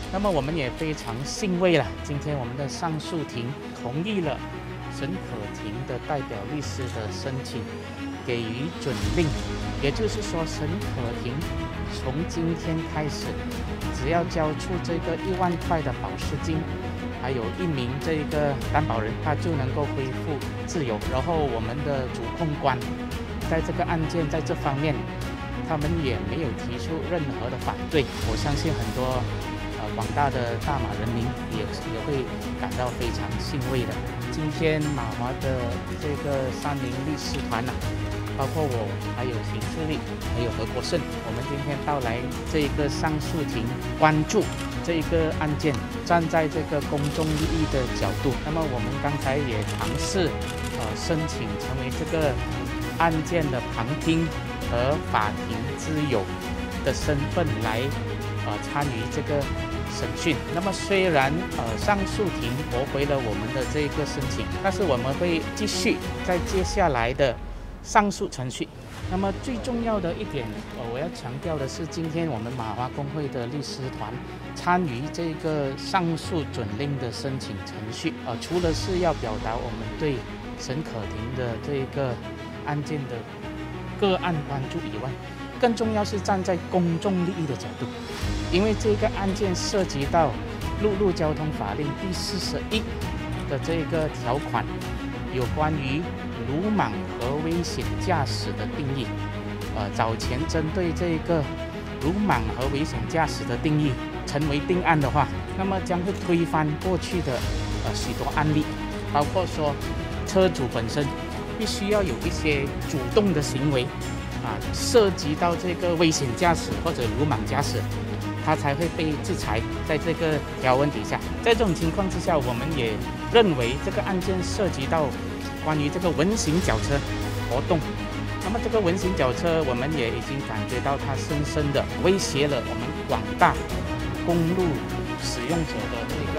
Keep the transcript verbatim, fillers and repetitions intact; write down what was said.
那么我们也非常欣慰了，今天我们的上诉庭同意了沈可婷的代表律师的申请，给予准令。也就是说，沈可婷从今天开始，只要交出这个一万块的保释金，还有一名这个担保人，他就能够恢复自由。然后我们的主控官在这个案件在这方面，他们也没有提出任何的反对。我相信很多呃广大的大马人民也也会感到非常欣慰的。今天马华的这个三名律师团呐、啊。包括我，还有邢世立，还有何国胜，我们今天到来这一个上诉庭，关注这一个案件，站在这个公众利益的角度。那么我们刚才也尝试，呃，申请成为这个案件的旁听和法庭之友的身份来，呃，参与这个审讯。那么虽然呃上诉庭驳回了我们的这个申请，但是我们会继续在接下来的上诉程序。那么最重要的一点，呃，我要强调的是，今天我们马华公会的律师团参与这个上诉准令的申请程序，呃，除了是要表达我们对沈可婷的这个案件的个案关注以外，更重要是站在公众利益的角度，因为这个案件涉及到陆路交通法令第四十一的这个条款，有关于鲁莽和危险驾驶的定义。呃，早前针对这个鲁莽和危险驾驶的定义成为定案的话，那么将会推翻过去的呃许多案例，包括说车主本身必须要有一些主动的行为啊，涉及到这个危险驾驶或者鲁莽驾驶，他才会被制裁。在这个条文底下，在这种情况之下，我们也认为这个案件涉及到关于这个文型脚车活动。那么这个文型脚车，我们也已经感觉到它深深的威胁了我们广大公路使用者的这个